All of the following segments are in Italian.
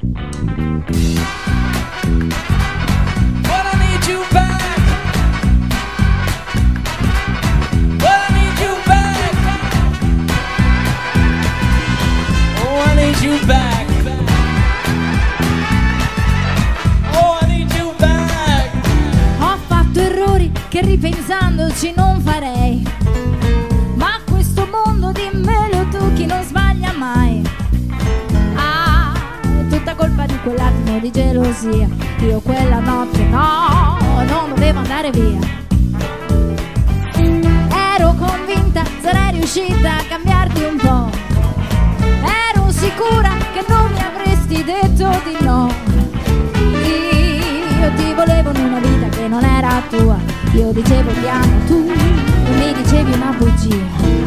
Che ripensandoci non farei, ma questo mondo dimmelo tu, chi non sbaglia mai. Ah, è tutta colpa di quell'attimo di gelosia. Io quella notte no, non dovevo andare via. Ero convinta sarei riuscita a cambiarti un po'. Ero sicura che non mi avresti detto di no. Io ti volevo in una vita che non era tua. Io dicevo ti amo, tu mi dicevi una bugia.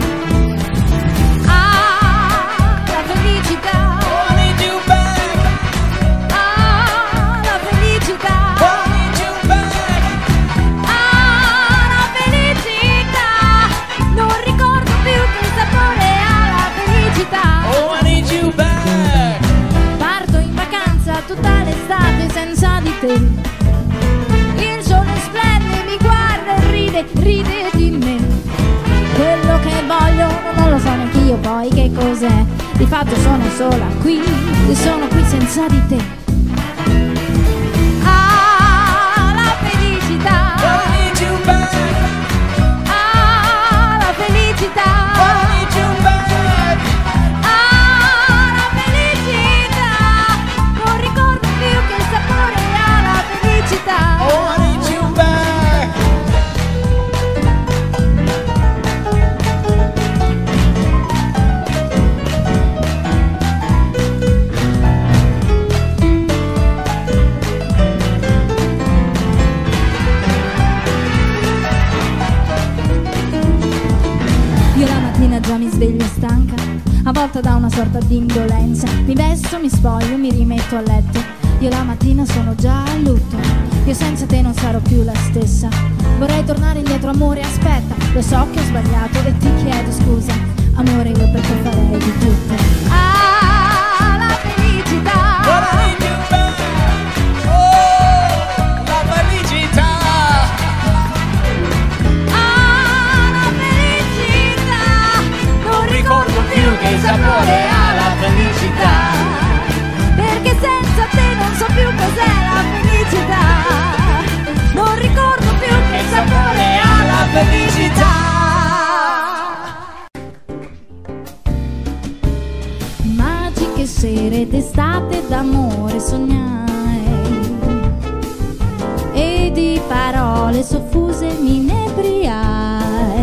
Ah, la felicità. I need you back. Ah, la felicità. I need you back. Ah, la felicità. Non ricordo più che sapore ha la felicità. Oh, I need you back. Parto in vacanza tutta l'estate senza di te. Il sole splende, mi guarda e ride di me. Quello che voglio non lo so neanche io poi che cos'è. Di fatto sono sola qui, sono qui senza di te. Ah, la felicità. I need you back. Ah, la felicità. I need you back. Ah, la felicità. Non ricordo più che sapore ha la felicità. Oh, I need you back. Io la mattina già mi sveglio stanca, avvolta da una sorta di indolenza. Mi vesto, mi spoglio, mi rimetto a letto. Io la mattina sono già a lutto. Io senza te non sarò più la stessa. Vorrei tornare indietro, amore, aspetta. Lo so che ho sbagliato e ti chiedo scusa. Amore, io per te farei di tutto. Ah, la felicità. I need you back. Oh, la felicità. Ah, la felicità. Non ricordo più che sapore ha la felicità. Perché senza te non so più cos'è la felicità. Non ricordo più che sapore ha la felicità. Magiche sere d'estate d'amore sognai e di parole soffuse mi inebriai.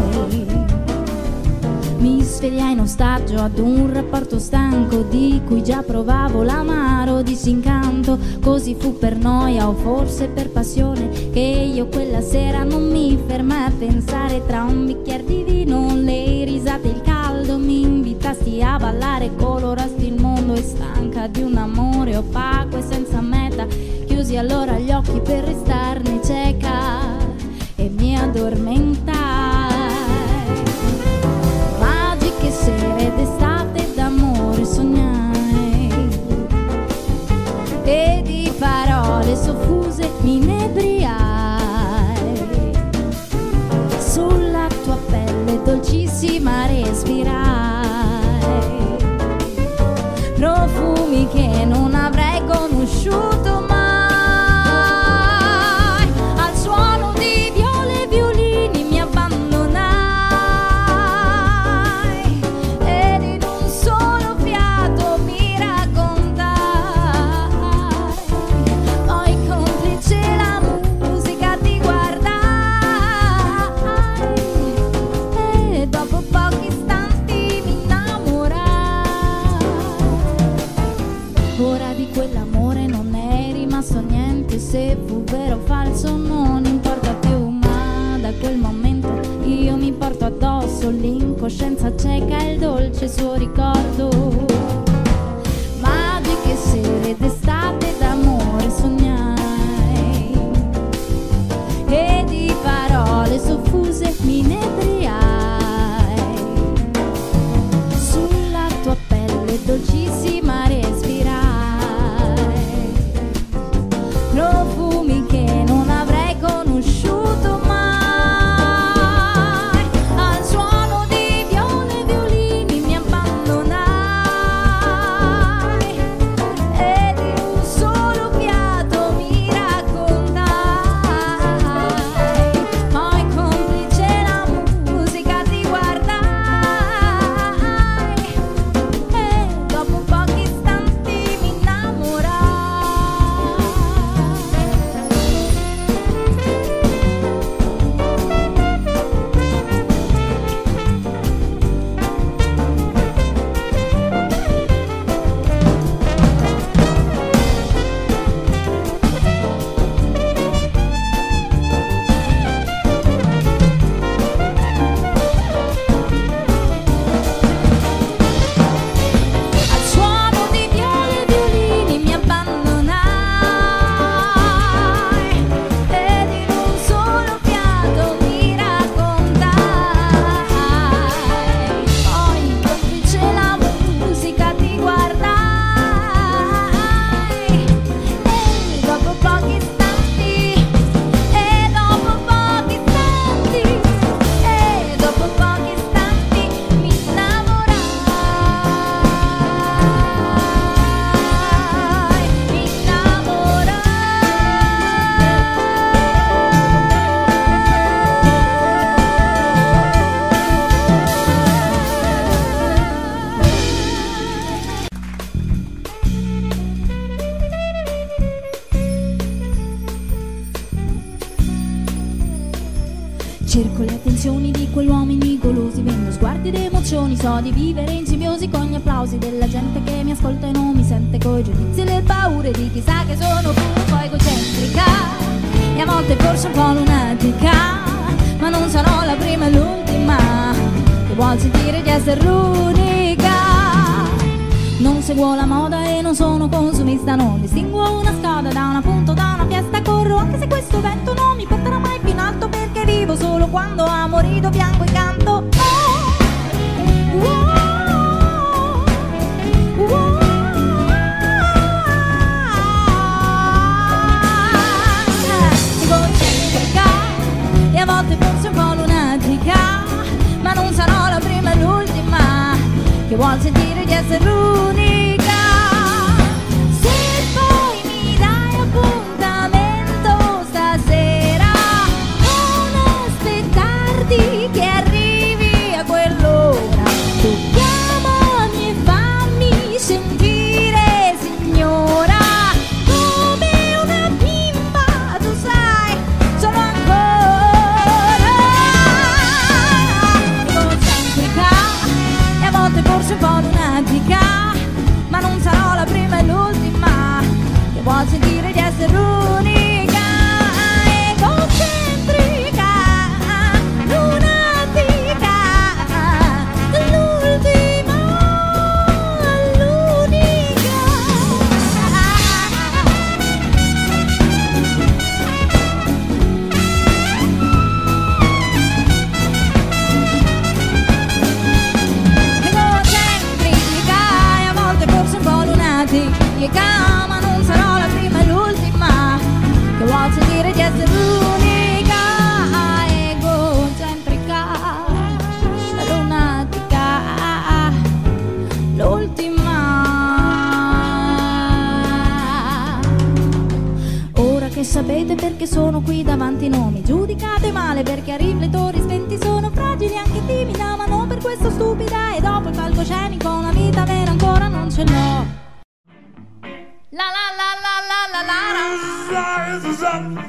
Mi svegliai in ostaggio ad un rapporto stanco di cui già provavo l'amaro disincanto. Così fu per noia o forse per passione che io quella sera non mi fermai a pensare. Tra un bicchiere di vino, le risate, il caldo, mi invitasti a ballare, colorasti il mondo e stanca di un amore opaco e senza meta. Chiusi allora gli occhi per restarne cieca e mi addormentai. Magiche sere d'estate d'amore sognai e di parole soffuse mi inebriai. Sulla tua pelle dolcissima respirai profumi che non avrei conosciuto mai. Al suono di viole e violini mi abbandonai ed in un solo fiato mi raccontai. Poi complice la musica ti guardai e dopo pochi istanti mi innamorai. Ora di quell'amore non è rimasto niente, se fu vero o falso non importa più, ma da quel momento io mi porto addosso l'incoscienza cieca e il dolce suo ricordo. Magiche sere d'estate d'amore sognai e di parole soffuse mi inebriai. Sulla tua pelle dolcissima respirai Cerco le attenzioni di quegli uomini golosi, vendo sguardi ed emozioni, so di vivere in simbiosi con gli applausi della gente che mi ascolta e non mi sente, coi giudizi e le paure di chi sa che sono pure egocentrica e a volte forse un po' lunatica, ma non sarò la prima e l'ultima che vuol sentire di essere l'unica. Non seguo la moda e non sono consumista, non distinguo una strada da una punta o da una fiesta, corro anche se questo vento non mi porterà mai più in alto, perché vivo solo quando amo, rido, piango e canto. Egocentrica e a volte forse un po' lunatica, ma non sarò la prima e l'ultima che vuol sentire di essere l'unica. Se poi mi dai appuntamento stasera, non aspettarti che arrivi a quell'ora, tu chiamami e fammi sentire signora, come una bimba, tu sai, sono ancora egocentrica e a volte forse un po' lunatica, ma non sarò la prima e l'ultima che vuol sentire di essere l'unica. Egocentrica, lunatica, l'ultima, l'unica. Egocentrica e a volte forse un po' lunatica, ma non sarò la prima e l'ultima che vuol sentire di essere l'unica. Egocentrica, lunatica, l'ultima. Ora che sapete perché sono qui davanti, non mi giudicate male, perché a riflettori spenti sono fragili e anche timida, ma non per questo stupida, e dopo il palcoscenico una vita vera ancora non ce l'ho. La la la la la la la.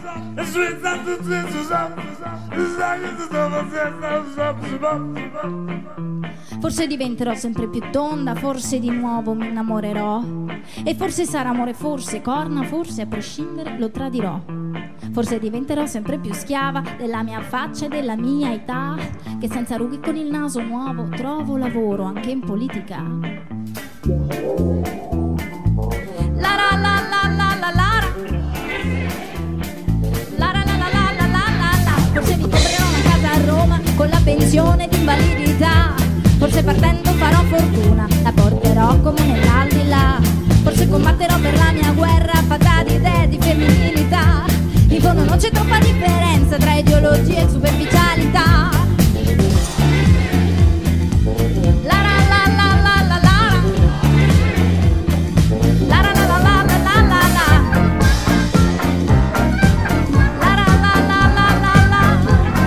Forse diventerò sempre più tonda, forse di nuovo mi innamorerò, e forse sarà amore, forse corna, forse a prescindere lo tradirò. Forse diventerò sempre più schiava della mia faccia e della mia età, che senza rughe con il naso nuovo trovo lavoro anche in politica. La la la la la la la. La la la la la la la la. Forse mi comprerò una casa a Roma con la pensione di invalidità. Forse partendo farò fortuna, la porterò come nell'aldilà. Forse combatterò per la mia guerra fatta di idee di femminilità. In fondo non c'è troppa differenza tra ideologia e superficialità. La la la la la la la. La la la la la la la la. La la la la la la la.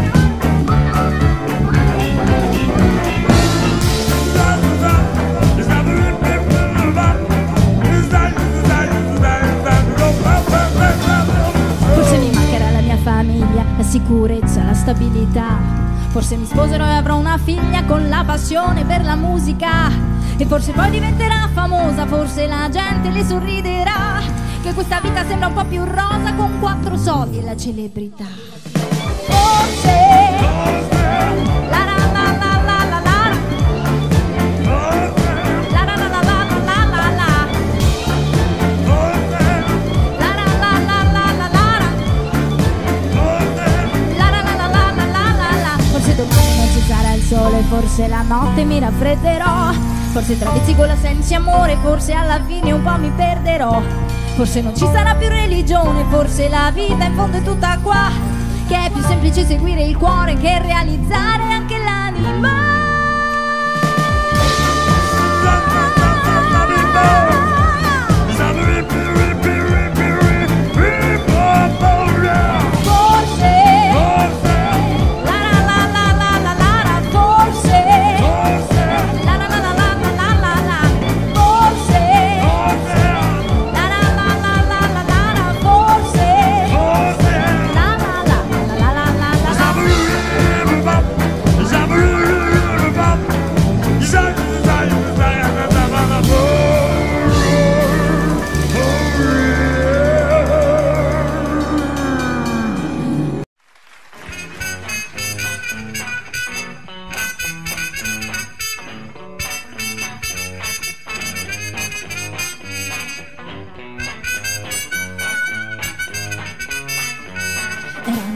Forse mi mancherà la mia famiglia, la sicurezza, la stabilità. Forse mi sposerò e avrò una figlia con la passione per la musica. E forse poi diventerà famosa, forse la gente le sorriderà, che questa vita sembra un po' più rosa con 4 soldi e la celebrità. Forse la la la la la la la. La la la la la la la la. La la la la la la la. La la la la la la la la. Forse domani non ci sarà il sole, forse la notte mi raffredderò. Forse tra vizi con la senza amore, forse alla fine un po' mi perderò. Forse non ci sarà più religione, forse la vita in fondo è tutta qua, che è più semplice seguire il cuore che realizzare anche l'anima.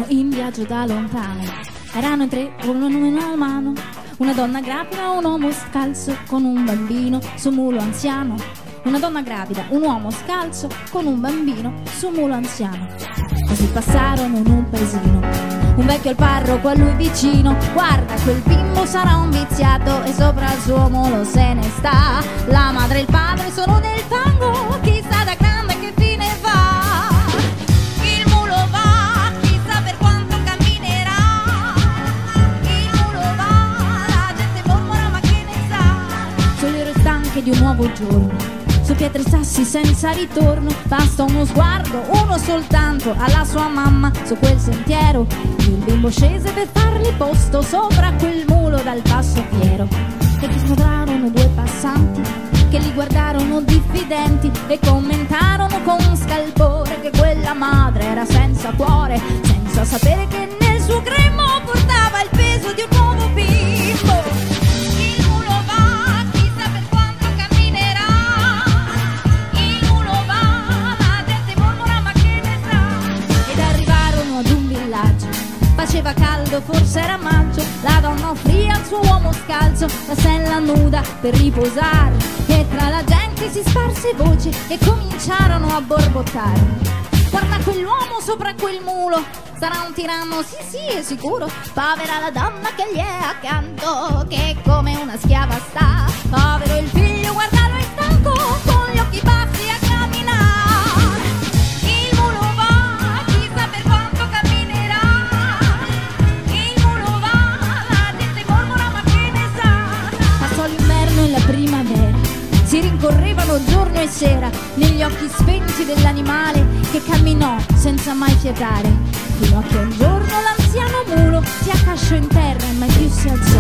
in viaggio da lontano. Erano in tre con una mano, una donna gravida, un uomo scalzo con un bambino su mulo anziano. Una donna gravida, un uomo scalzo con un bambino su mulo anziano. Così passarono in un paesino, un vecchio al parroco a lui vicino. Guarda, quel bimbo sarà un viziato e sopra il suo mulo se ne sta. La madre e il padre sono nel fango, chissà da grande che fine fa. Il mulo va, chissà per quanto camminerà. Il mulo va, la gente mormora ma che ne sa. Sulle ore stanche di un nuovo giorno, su pietre e sassi senza ritorno, basta uno sguardo, uno soltanto, alla sua mamma su quel sentiero. Il bimbo scese per fargli posto sopra quel mulo dal passo fiero. E incontrarono due passanti che li guardarono diffidenti e commentarono con scalpore che quella madre era senza cuore, senza sapere che nel suo grembo portava il peso di un nuovo bimbo. Faceva caldo, forse era maggio, la donna offrì al suo uomo scalzo la sella nuda per riposare. E tra la gente si sparse voce e cominciarono a borbottare. Guarda quell'uomo sopra quel mulo, sarà un tiranno, sì sì è sicuro. Povera la donna che gli è accanto, che come una schiava sta. Povero il figlio, guardalo è stanco, con gli occhi bassi a camminare. Il mulo va, chissà per quanto camminerà. L'inverno e la primavera si rincorrevano giorno e sera negli occhi spenti dell'animale che camminò senza mai fiatare, fino a che un giorno l'anziano mulo si accasciò in terra e mai più si alzò.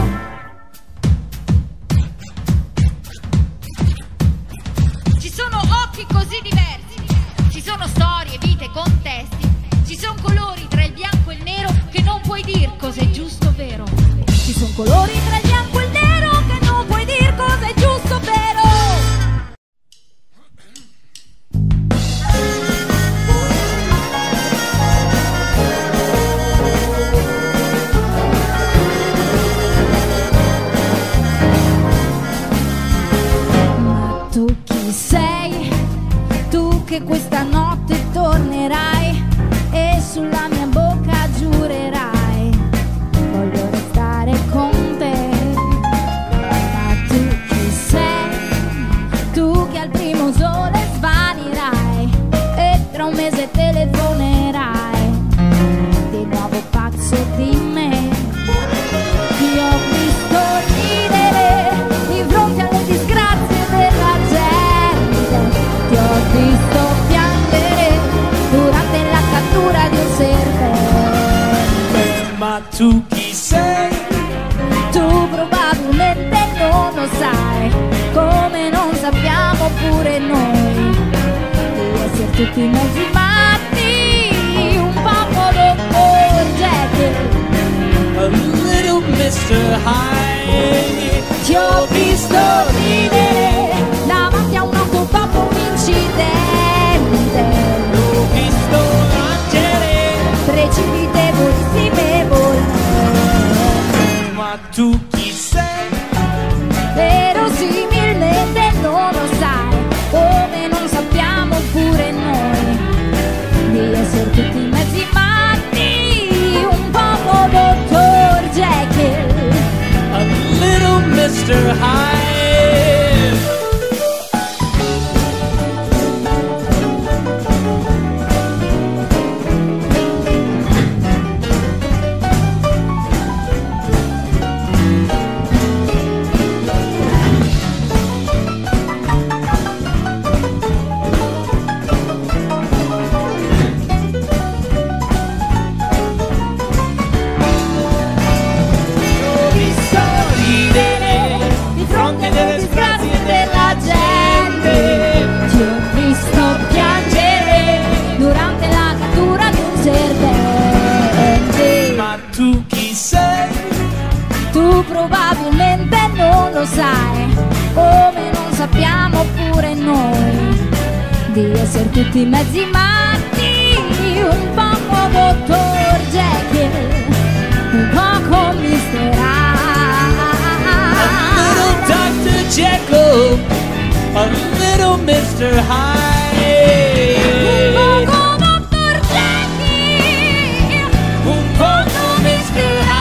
Ci sono occhi così diversi, ci sono storie, vite, contesti, ci sono colori tra il bianco e il nero che non puoi dir cosa è giusto o vero. Ci sono colori tra il bianco e il nero che non puoi dir cosa è giusto o vero. Ma tu chi sei? Tu che questa notte tornerai e sulla mia bocca giurerai. Voglio restare con te. Ma tu chi sei? Tu che al primo sole svanirai e tra un mese telefonerai di nuovo pazzo di me. Ti ho visto ridere di fronte alle disgrazie della gente. Ti ho visto piangere durante la cattura di un serpente. Ma tu chi sei? Tu probabilmente non lo sai, come non sappiamo pure noi di essere tutti mezzi matti, un po' Dr. Jekyll. A little Mr. Hyde. Ti ho visto ridere davanti a un'auto dopo un incidente. L'ho visto piangere. Precipitevolissime volte. Ma tu chi sei? Verosimilmente non lo sai, come non sappiamo pure noi di essere tutti mezzi matti, un po' Dr. Jekyll. A little Mr. Hyde. Probabilmente non lo sai, come non sappiamo pure noi di essere tutti mezzi matti, un po' Dr. Jekyll. Jekyll, a little Mr. Hyde. Un poco Dr. Jekyll, Un poco Mr. Hyde.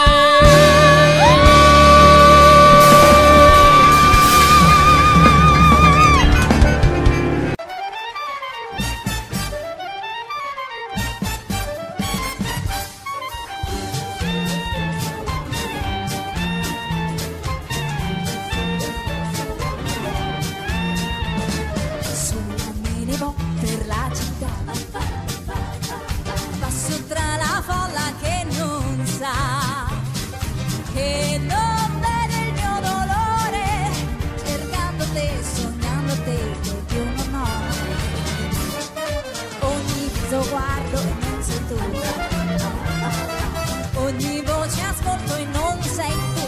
Sola me ne vo per la città, passo tra la folla che non sa, che non vede il mio dolore, cercando te, sognando te, che più non ho. Ogni viso guardo e non sei tu, ogni voce ascolto e non sei tu.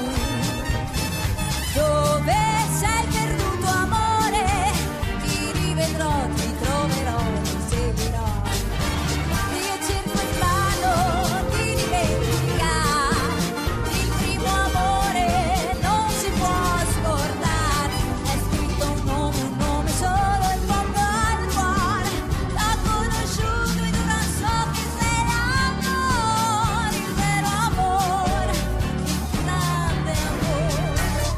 Dove sei perduto amore? Ti rivedrò, ti troverò, ti seguirò. Io cerco invano di dimenticare il primo amore, non si può scordare. È scritto un nome solo in fondo al cuore. L'ho conosciuto ed ora so che sei l'amore, il vero amore, il grande amore.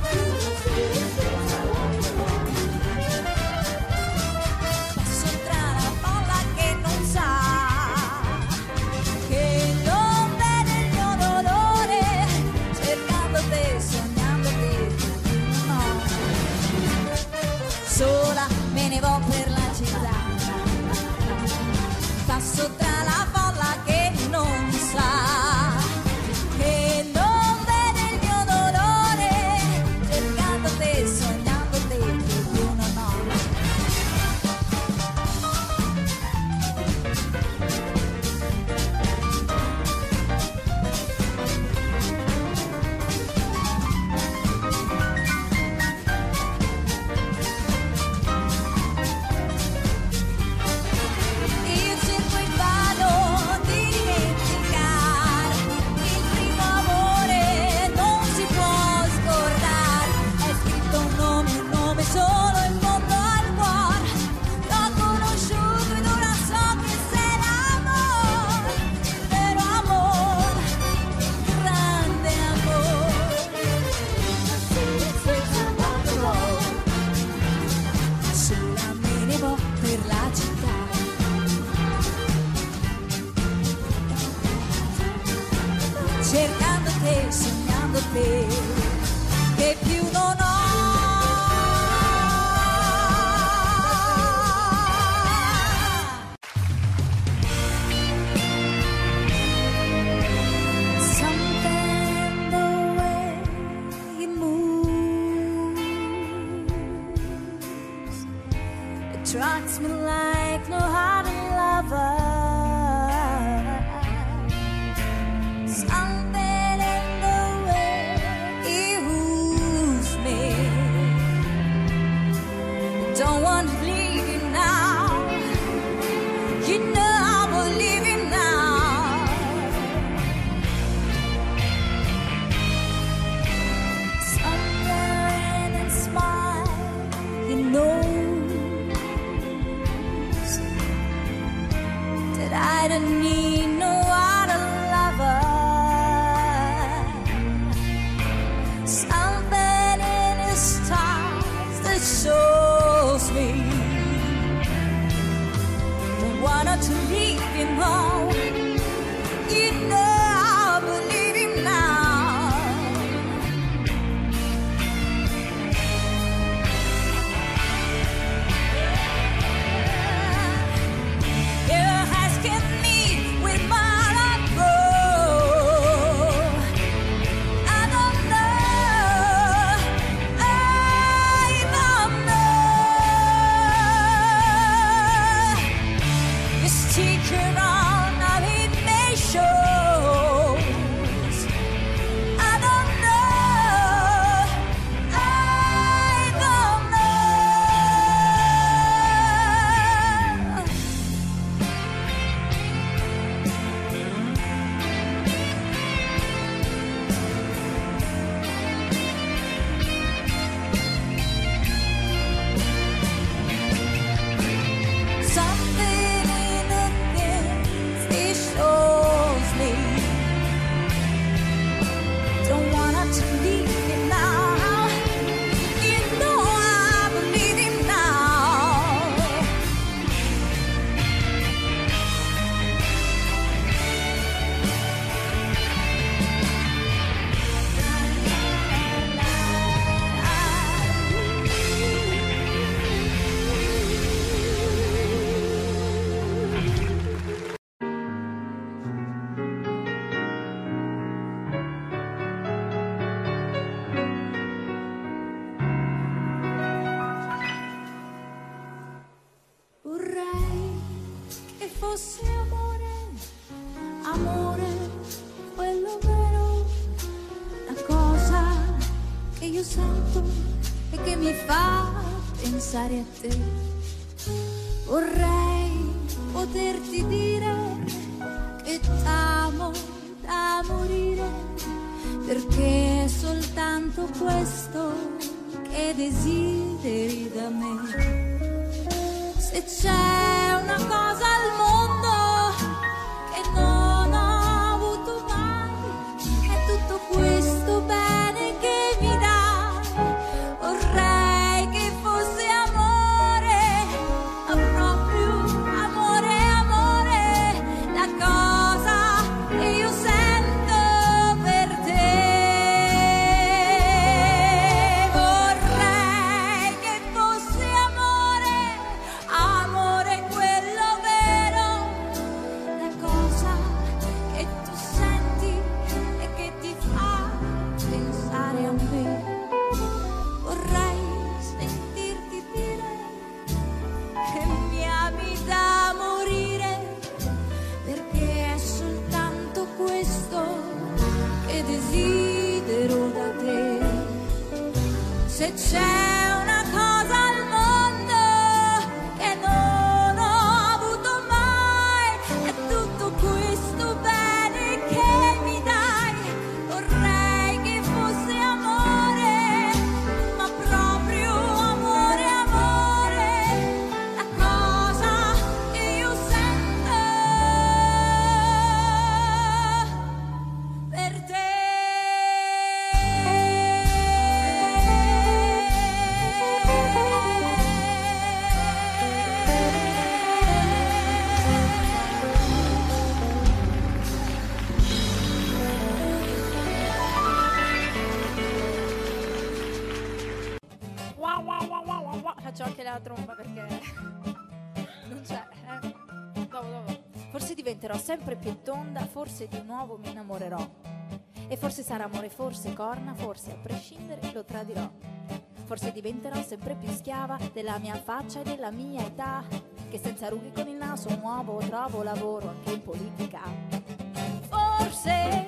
Passo tra la folla che non sa, che non vede il mio dolore, cercando te, sognando te, no. Sola me ne vo per la città, passo tra la folla che non sa, che non vede il mio dolore, cercando te, sognando te, che più non ho. Io cerco invano di dimenticare il primo amore, non si può scordare. È scritto un nome solo in fondo al cuore. L'ho conosciuto ed ora so che sei l'amore, il vero amore, il grande amore. Sola me ne vo per la città, cercando te, sognando te, che più non ho. Something the way you move attracts me like no other lover. Something in the way you moves me. Don't want to leave you now. You know I will leave you now. Somewhere in a smile, you know that I don't need no other lover. Something in his stars that shows me don't want to leave him home. You know I believe him now. You're asking me with my heart grow. I don't know, I don't know. You stick around, I'll be che fosse amore, amore, quello vero, la cosa che io sento e che mi fa pensare a te. Vorrei poterti dire che t'amo da morire, perché è soltanto questo che desideri da me. Se c'è una cosa al mondo che non ho avuto mai, è tutto questo bene che mi dai. Vorrei che fosse amore, ma proprio amore, amore, la cosa che io sento per te. Vorrei che fosse amore, amore quello vero, la cosa che tu senti e che ti fa pensare a me. Vorrei sentirti dire che mi ami da morire, perché è soltanto questo che desidero da te. Se c'è una cosa al mondo che non ho avuto mai, è tutto questo bene che mi dai. Vorrei che fosse amore, ma proprio amore, amore, la cosa che io sento per te. Faccio anche la tromba perché non c'è, dopo. Forse diventerò sempre più tonda, forse di nuovo mi innamorerò. E forse sarà amore, forse corna, forse a prescindere lo tradirò. Forse diventerò sempre più schiava della mia faccia e della mia età, che senza rughe con il naso muovo, trovo lavoro anche in politica. Forse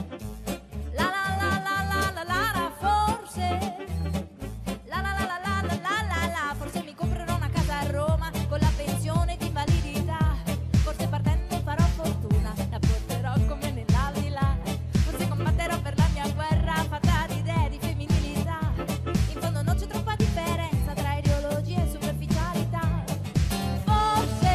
forse mi comprerò una casa a Roma con la pensione di invalidità. Forse partendo farò fortuna, la porterò con me nell'aldilà. Forse combatterò per la mia guerra fatta di idee di femminilità. In fondo non c'è troppa differenza tra ideologia e superficialità. Forse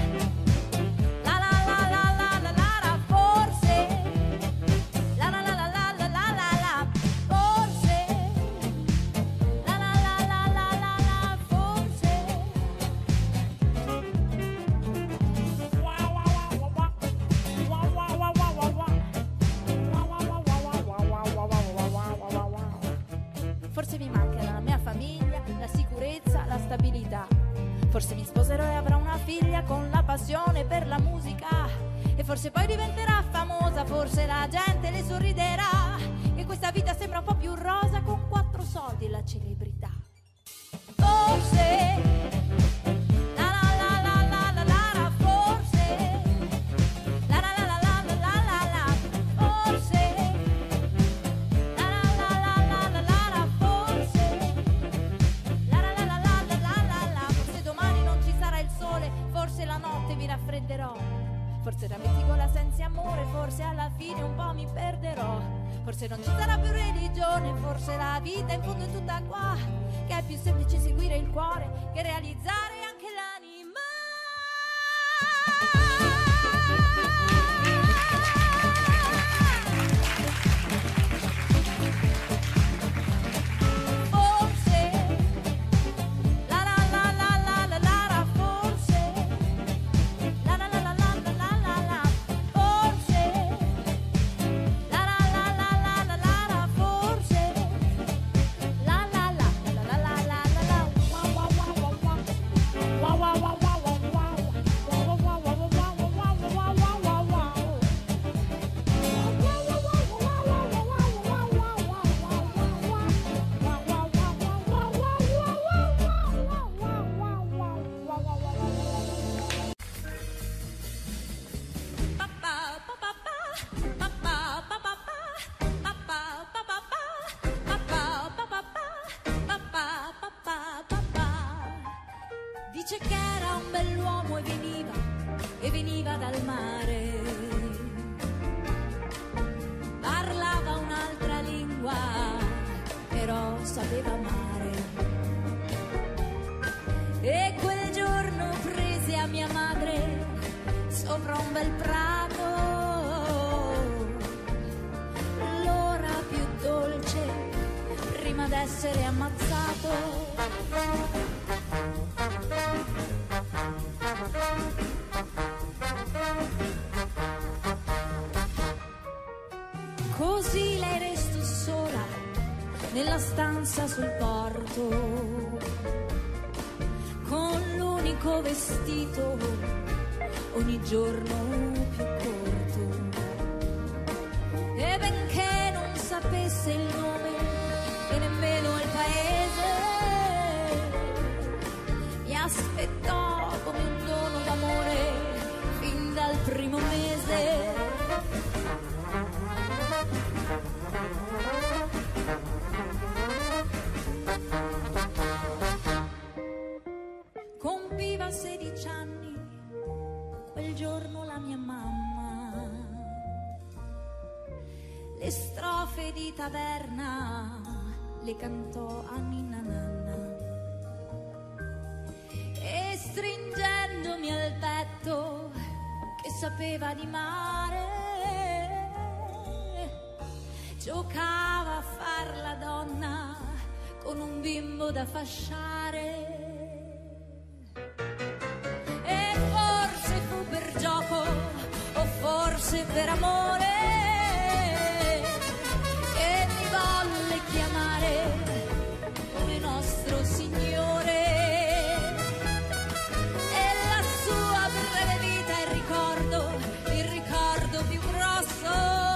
Forse mi manca la mia famiglia, la sicurezza, la stabilità. Forse mi sposerò e avrò una figlia con la passione per la musica. E forse poi diventerà famosa, forse la gente le sorriderà. E questa vita sembra un po' più rosa con 4 soldi e la celebrità. Forse forse la notte mi raffredderò, forse ramenticola senza amore, forse alla fine un po' mi perderò. Forse non ci sarà più religione, forse la vita in fondo è tutta qua, che è più semplice seguire il cuore che realizzare anche l'anima. un bell'uomo e veniva dal mare. Parlava un'altra lingua, però sapeva amare. E quel giorno prese a mia madre sopra un bel prato, l'ora più dolce prima d'essere ammazzato. Così lei restò sola nella stanza sul porto, con l'unico vestito ogni giorno più corto. E benché non sapesse il nome e nemmeno il paese, mi aspettò come un dono d'amore fin dal primo mese. Compiva 16 anni quel giorno la mia mamma. Le strofe di taverna le cantò a ninna nanna. E stringendomi al petto che sapeva di mare, giocava a far la donna con un bimbo da fasciare. E forse fu per gioco o forse per amore che mi volle chiamare come nostro Signore. E la sua breve vita è il ricordo più grosso,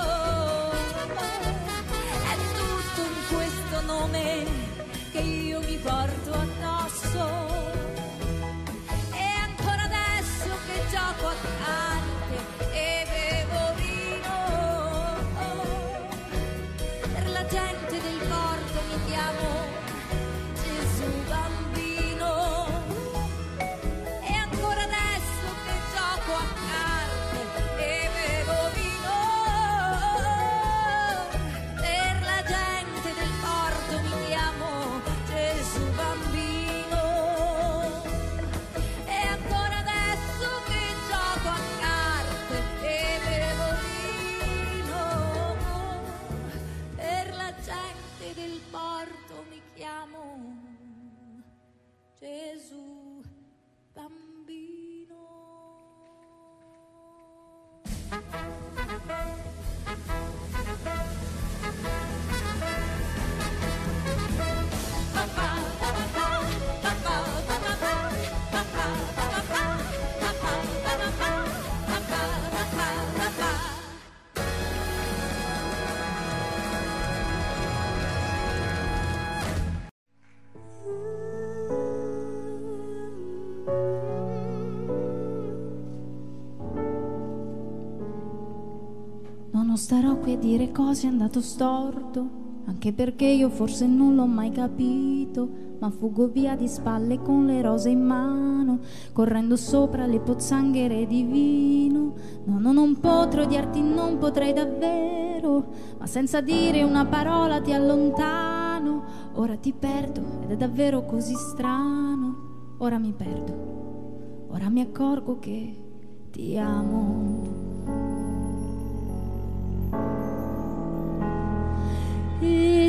è tutto in questo nome che io mi porto addosso. E ancora adesso che gioco a carte e bevo vino, per la gente del porto mi chiamo Gesù bambino. E ancora adesso che gioco a carte e bevo vino, per la gente del porto mi chiamo Gesù bambino. E ancora adesso che gioco a carte e bevo vino, per la gente del porto mi chiamo Gesù bambino. No, non starò qui a dire cosa è andato storto, anche perché io forse non l'ho mai capito, ma fuggo via di spalle con le rose in mano, correndo sopra le pozzanghere di vino. No, no, non potrò odiarti, non potrei davvero, ma senza dire una parola ti allontano. Ora ti perdo ed è davvero così strano. Ora mi perdo, ora mi accorgo che ti amo. E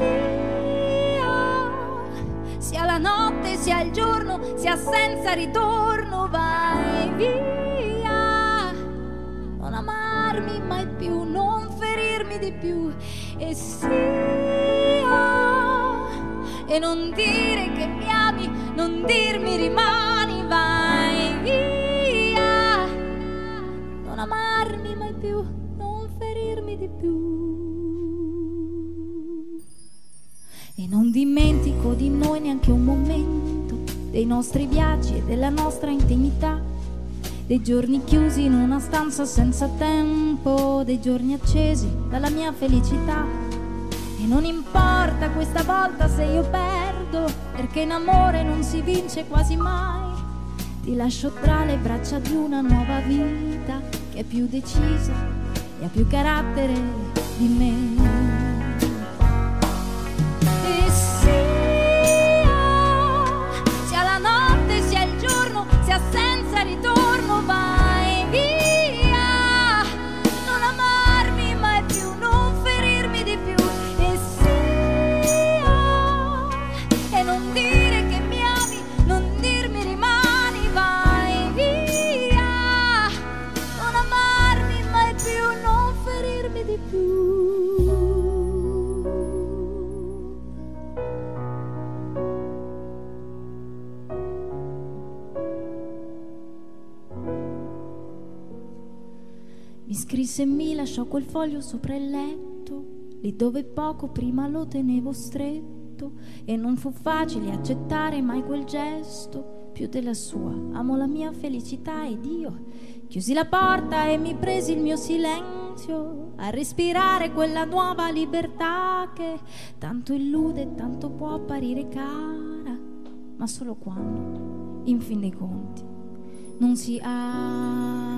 sia la notte, sia il giorno, sia senza ritorno, vai via. Non amarmi mai più, non ferirmi di più. E non dire che mi ami, non dirmi rimani, vai via. Non amarmi mai più, non ferirmi di più. E non dimentico di noi neanche un momento, dei nostri viaggi e della nostra intimità, dei giorni chiusi in una stanza senza tempo, dei giorni accesi dalla mia felicità. E non importa questa volta se io perdo, perché in amore non si vince quasi mai. Ti lascio tra le braccia di una nuova vita che è più decisa e ha più carattere di me. E sia la notte sia il giorno, sia senza ritorno, vai via. Non amarmi mai più, non ferirmi di più. E sia, e non dire che mi ami, non dirmi rimani, vai via. Non amarmi mai più, non ferirmi di più. Mi scrisse e mi lasciò quel foglio sopra il letto, lì dove poco prima lo tenevo stretto, e non fu facile accettare mai quel gesto più della sua. Amo la mia felicità ed io chiusi la porta e mi presi il mio silenzio a respirare quella nuova libertà che tanto illude e tanto può apparire cara, ma solo quando in fin dei conti non si ha.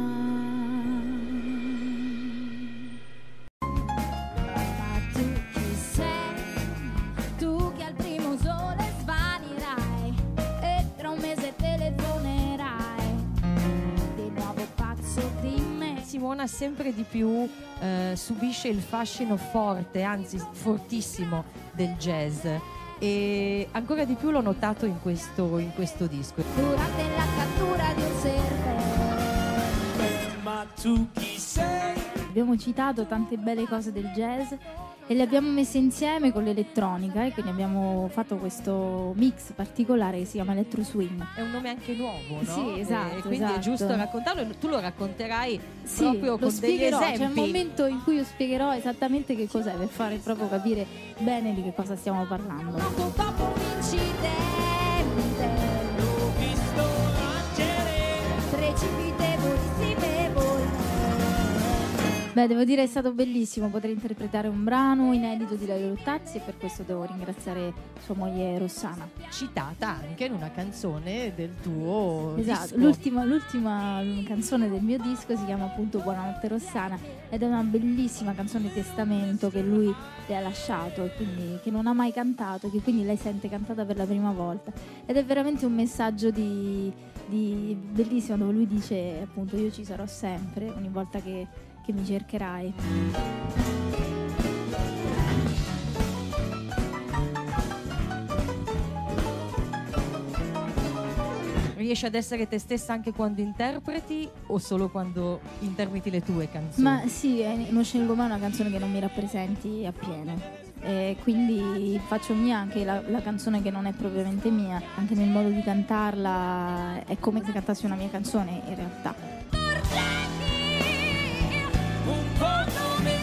Simona sempre di più subisce il fascino forte, anzi fortissimo, del jazz, e ancora di più l'ho notato in questo disco. Durante la cattura di un serpente. Ma tu chi sei? Abbiamo citato tante belle cose del jazz e le abbiamo messe insieme con l'elettronica, e quindi abbiamo fatto questo mix particolare che si chiama Electro Swing. È un nome anche nuovo, no? Sì, esatto. E quindi esatto. È giusto raccontarlo, e tu lo racconterai sì, proprio lo con degli esempi. C'è un momento in cui io spiegherò esattamente che cos'è, per fare proprio capire bene di che cosa stiamo parlando. Dopo un incidente L'ho visto lanciare. precipitevolissime voi. Beh, devo dire è stato bellissimo poter interpretare un brano inedito di Dario Luttazzi, e per questo devo ringraziare sua moglie Rossana. Citata anche in una canzone del tuo Esatto, disco. l'ultima canzone del mio disco si chiama appunto Buonanotte Rossana, ed è una bellissima canzone testamento che lui le ha lasciato e quindi che non ha mai cantato, che quindi lei sente cantata per la prima volta, ed è veramente un messaggio di bellissimo, dove lui dice appunto: io ci sarò sempre ogni volta che mi cercherai. Riesci ad essere te stessa anche quando interpreti, o solo quando interpreti le tue canzoni? Ma sì, Non scelgo mai una canzone che non mi rappresenti appieno. E quindi faccio mia anche la canzone che non è propriamente mia, anche nel modo di cantarla è come se cantassi una mia canzone in realtà. Un po' non mi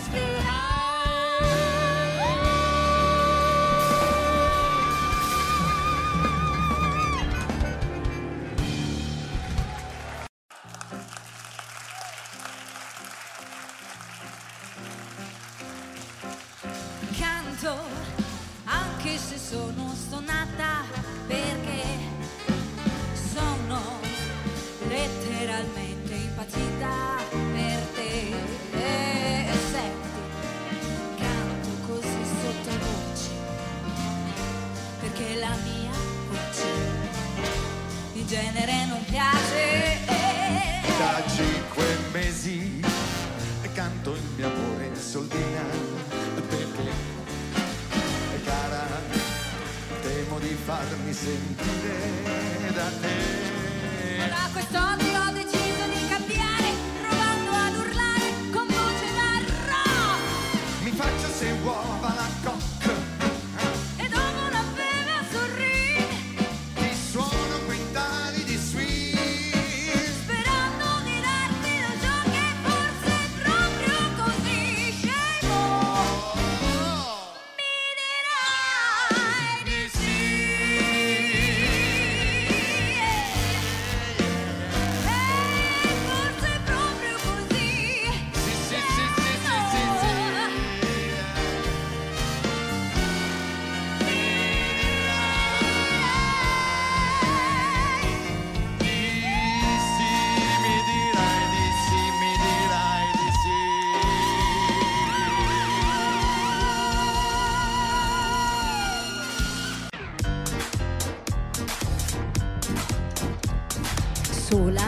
Canto anche se sono stonata, perché sono letteralmente impazzita per te. E senti, canto così sottovoce perché la mia voce in genere non piace. Da 5 mesi canto il mio amore in soldina, perché cara, temo di far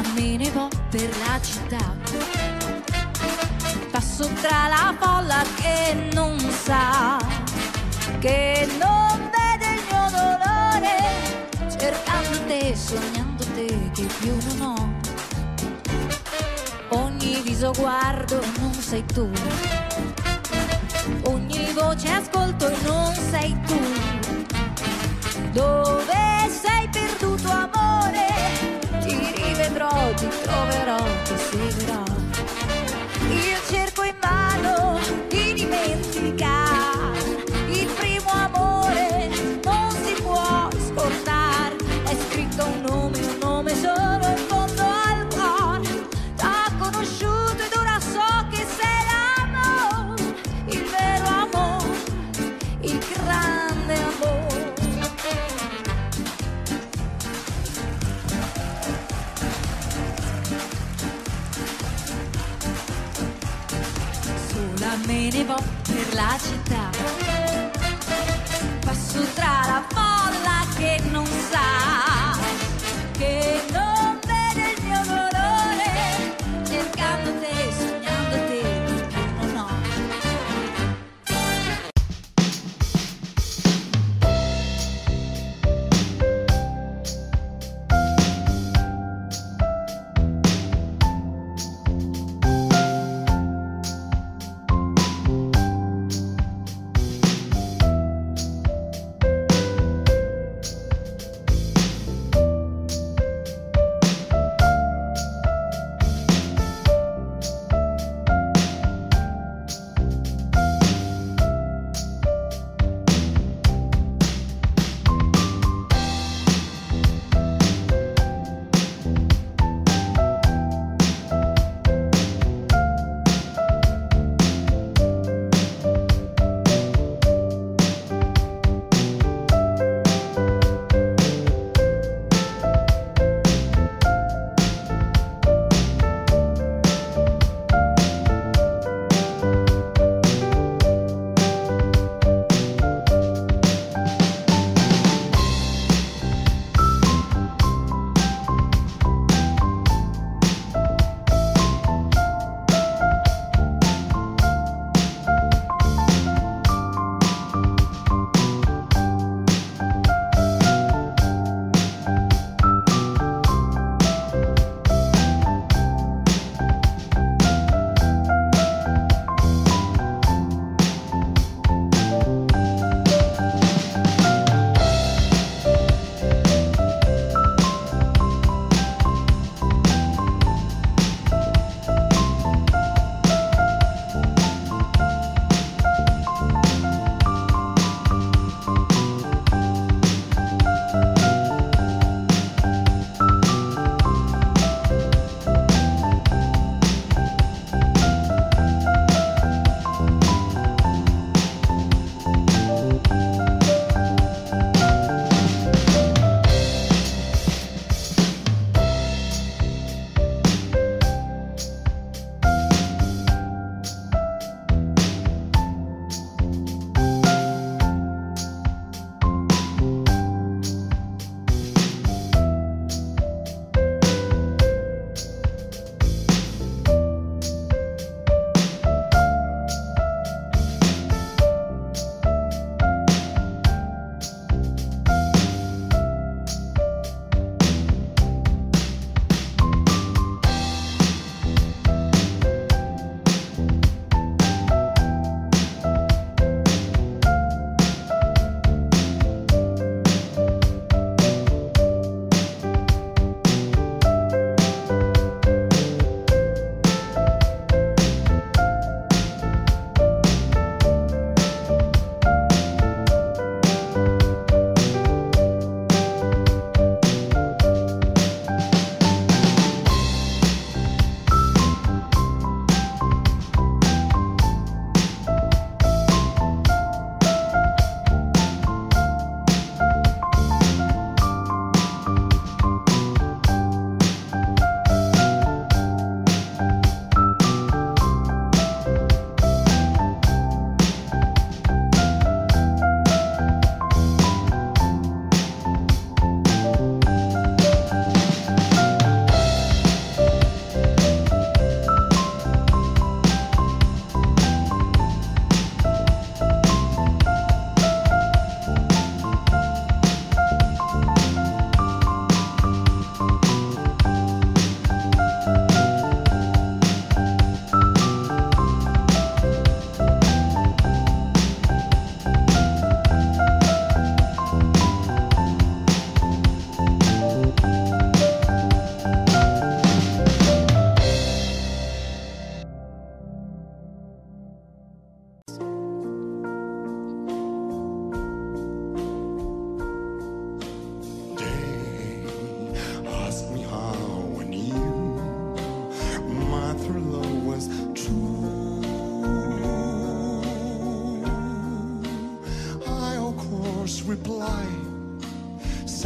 me ne vo per la città. Passo tra la folla che non sa, che non vede il mio dolore, cercando te, sognando te che più non ho. Ogni viso guardo e non sei tu, ogni voce ascolto e non sei tu. Dove sei perduto amore? Ti rivedrò, ti troverò, ti seguirò. Io cerco in mano di dimenticare il primo amore, non si può scordare. È scritto un nome solo in fondo al cuore. T'ho conosciuto ed ora so che sei l'amore, il vero amore, il grande amore. Me ne vo per la città, passo tra la folla che non sa, che non vede il mio dolore, cercando te, sognando te, che non ho.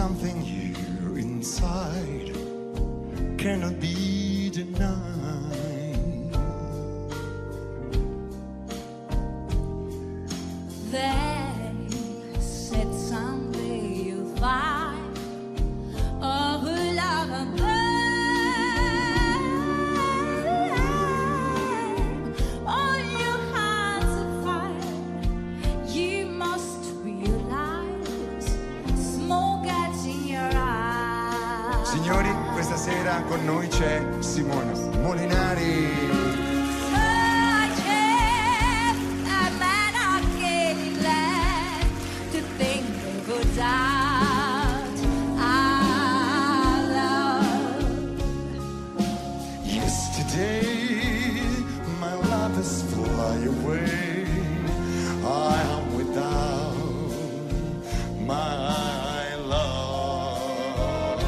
something here inside cannot be denied. They said someday you'll find a who love a man. All you had to find, you must realize, smoke gets in your eyes. Signori, questa sera con noi c'è Simona Molinari. Yesterday, my love is fly away. I am without my love.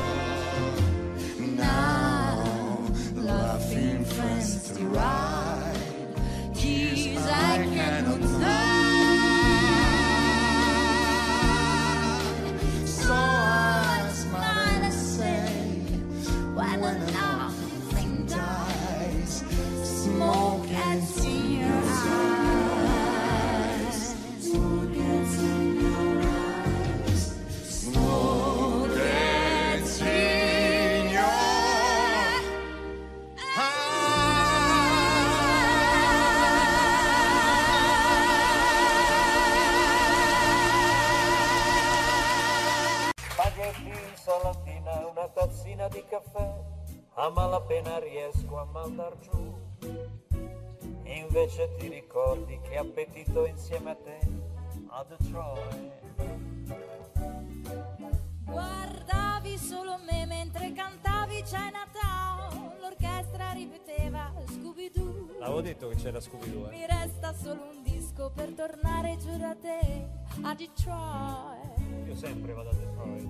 Now, laughing friends to ride, tears I cannot hide. So I smile and say, when nothing dies, smoke gets in your eyes. Smoke gets in your eyes. Smoke gets in your Spaghetti, insalatina, una tazzina di caffè, a malapena riesco a mandar giù. Invece ti ricordi che appetito insieme a te a Detroit. Guardavi solo me mentre cantavi Chinatown, l'orchestra ripeteva Scooby-Doo. L'avevo detto che c'era Scooby-Doo, Mi resta solo un disco per tornare giù da te a Detroit. Io sempre vado a Detroit.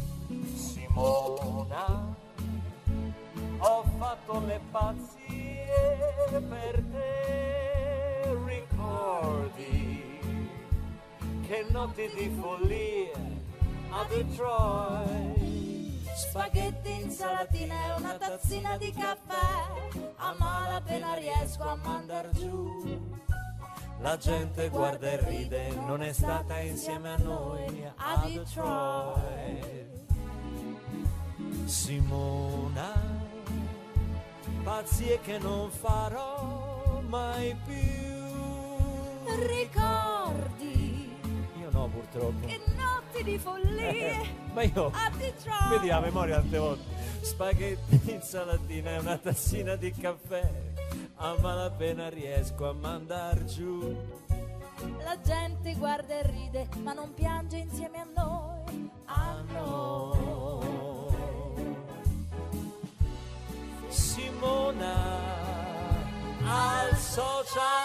Simona, ho fatto le pazzie per te, ricordi che notti di follia a Detroit. Spaghetti, insalatina e una tazzina di caffè, a malapena riesco a mandar giù. La gente guarda e ride, non è stata insieme a noi a Detroit. Simona, pazzie che non farò mai più. Ricordi Io no, purtroppo. che notti di follie Ma io a Detroit. vedi la memoria tante volte. Spaghetti, insalatina e una tazzina di caffè, a malapena riesco a mandar giù. La gente guarda e ride, ma non piange insieme a noi. A noi. Simona, al social